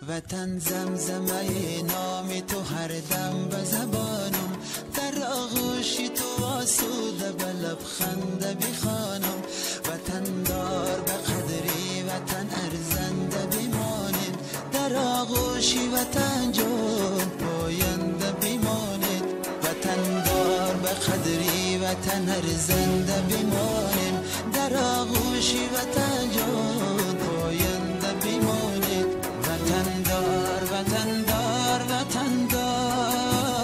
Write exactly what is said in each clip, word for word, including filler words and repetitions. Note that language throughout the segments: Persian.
وطن زمزمه نام تو هر دم به زبانم، در آغوشی تو آسوده به لبخنده بخوانم. وطن دار به قدری وطن ارزنده بمانید، در آغوشی وطن جان پاینده بمانید. وطن دار به قدری وطن ارزنده بمانید، در آغوشی وطن جان پاینده بمانید. وطن دار وطن دار وطن دار.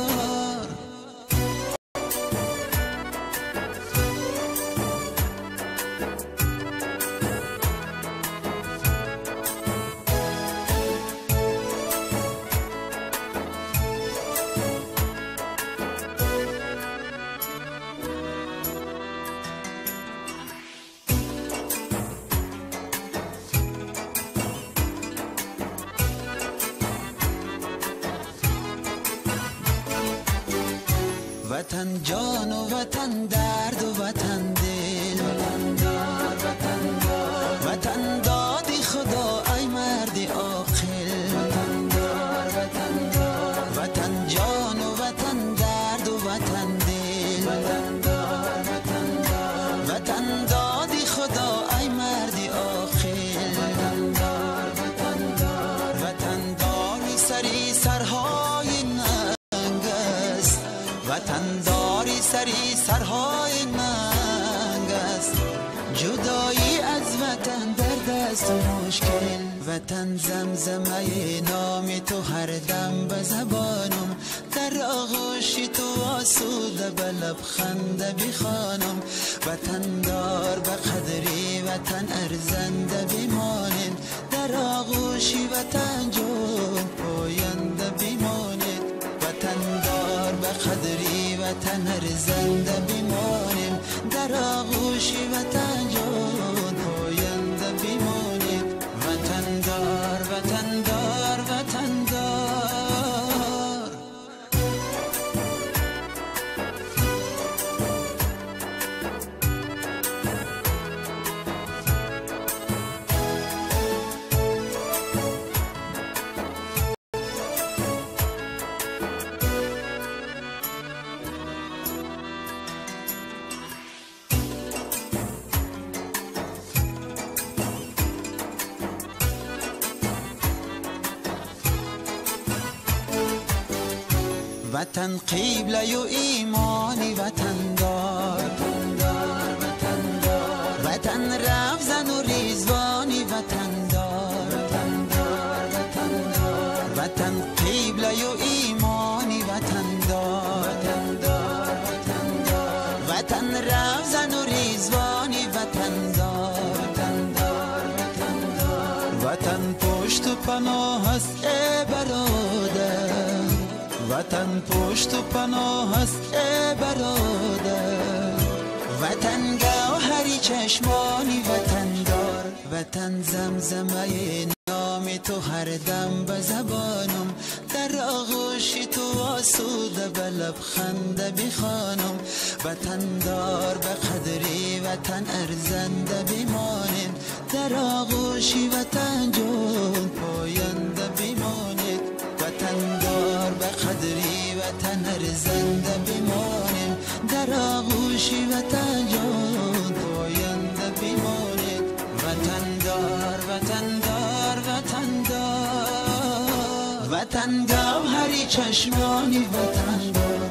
وطن جان و وطن درد و وطن دل، وطن دار وطن دار. وطن دادی خدا ای مردی عاقل، وطن دار وطن دار. وطن جان و وطن درد و وطن دل، وطن دار وطن دار. وطن دادی خدا ای مردی عاقل، وطن دار وطن دار. وطن داری سری سرهای ننگ است، وطن داری سری سرهای ننگ است. جدایی از وطن درد است و مشکل. وطن زمزمه نام تو هر دم به زبانم، در آغوشی تو آسوده به لبخنده بخوانم. وطن دار به قدری وطن ارزنده بمانید، در آغوشی وطن جان پاینده بمانید. وطن دار به قدری وطن ارزنده بمانیم، در آغوشی وطن جان پاینده بمانید. وطن دار وطن دار وطن دار. وطن قبله و ایمانی وطن دار، وطن دار وطن دار. وطن رفزن و ریزوانی وطن دار، وطن دار وطن دار. وطن قبله و ایمانی وطن دار، وطن دار وطن دار. وطن رفزن و ریزوانی وطن دار، وطن دار وطن دار. وطن پشت و پناه است ای برادر، وطن پشت و پناه است ای برادر. وطن گوهری چشمانی وطن دار. وطن زمزمه نام تو هر دم به زبانم، در آغوشی تو آسوده به لبخنده بخوانم. وطن دار به قدری وطن ارزنده بمانید، در آغوشی وطن جان پاینده بمانید. وطن دار به قدری وطن ارزنده بمانیم، در آغوشی وطن جان پاینده بمانید. وطن دار وطن دار وطن دار. وطن گوهری چشمانی وطن دار.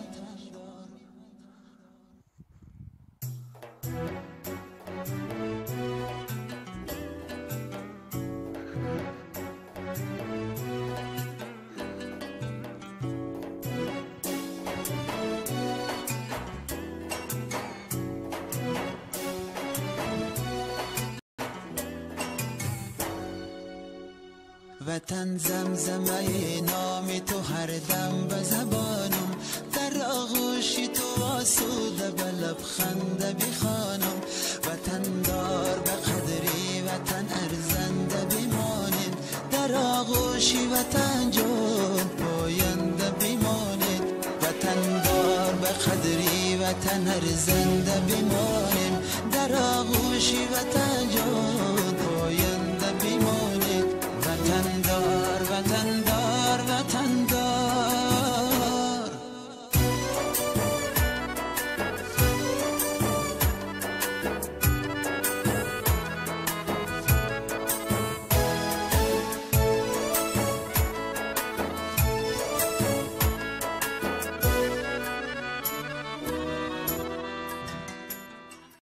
وطن زمزمه نام تو هر دم به زبانم، در آغوشی تو آسوده به لبخنده بخوانم. وطن دار به قدری وطن ارزنده بمانید، در آغوشی وطن جان پاینده بمانید. وطن دار به قدری وطن ارزنده بمانید، در آغوشی وطن جان